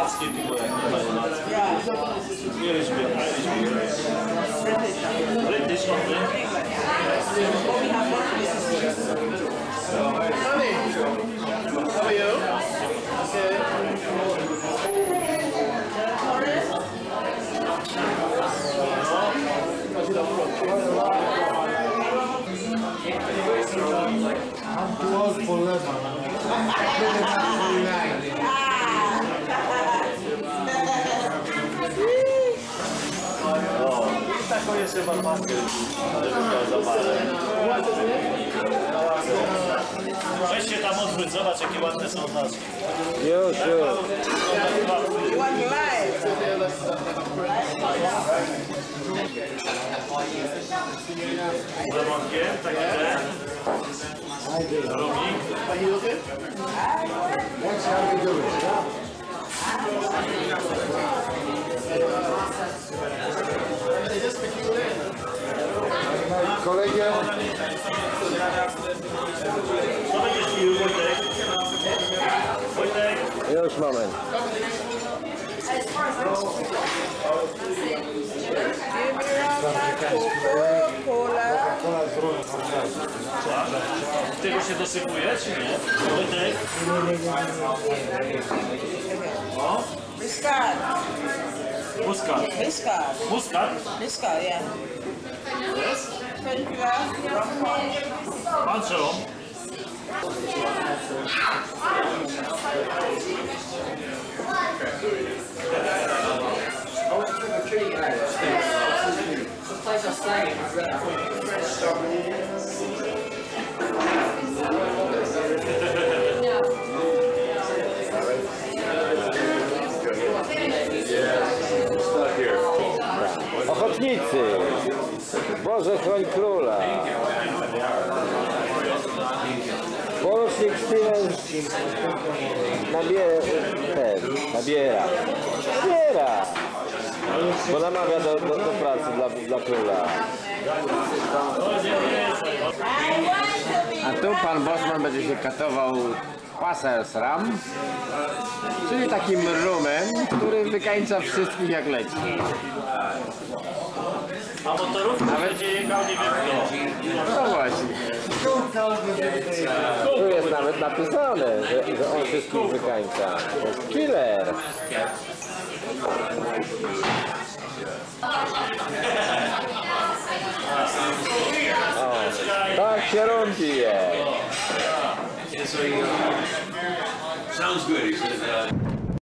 maski tylko jak nie mają maski. Nie Elizabeth, British only. How are you? I'm too old for lemon. Taką jest chyba maskę, ale wygląda zapalę. Weź się tam odwróć, zobacz jakie ładne są znaczki. Już. Z lemonkiem, tak jak Romik. That's how we do it. Kolegę. Co będziesz pił, Wojtek? Wojtek? Już moment. Tego się dosypuje, czy nie? Wojtek? O? Muscat. Muskat. Muscat. Muskat? Muscat, yeah. Yes? Tempura, rum punch. Punch rum. The place I stay in is fresh Ochotnicy! Boże, chroń króla! Porucznik Stevens nabiera, bo namawia do pracy dla króla. A tu pan Bosman będzie się katował Passers Ram, czyli takim rumem, który wykańcza wszystkich jak leci. A motorówka będzie jechał nie wiem kto. No właśnie. Tu jest nawet napisane, że on wszystkich wykańcza. To jest killer. O, tak się robi je. Sounds good. He said,